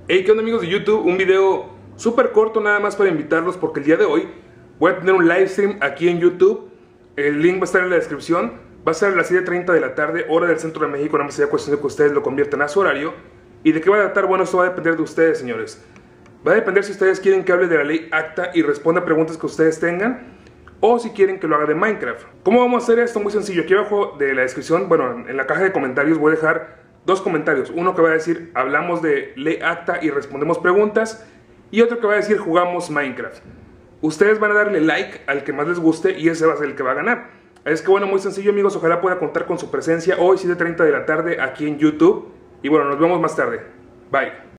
Hey, ¿qué onda amigos de YouTube? Un video súper corto nada más para invitarlos porque el día de hoy voy a tener un live stream aquí en YouTube. El link va a estar en la descripción. Va a ser a las 7:30 de la tarde, hora del centro de México. Nada más sería cuestión de que ustedes lo conviertan a su horario. ¿Y de qué va a tratar? Bueno, esto va a depender de ustedes, señores. Va a depender si ustedes quieren que hable de la ley ACTA y responda preguntas que ustedes tengan, o si quieren que lo haga de Minecraft. ¿Cómo vamos a hacer esto? Muy sencillo. Aquí abajo de la descripción, bueno, en la caja de comentarios voy a dejar dos comentarios. Uno que va a decir hablamos de ley ACTA y respondemos preguntas, y otro que va a decir jugamos Minecraft. Ustedes van a darle like al que más les guste y ese va a ser el que va a ganar. Es que bueno, muy sencillo amigos, ojalá pueda contar con su presencia hoy 7:30 de la tarde aquí en YouTube. Y bueno, nos vemos más tarde. Bye.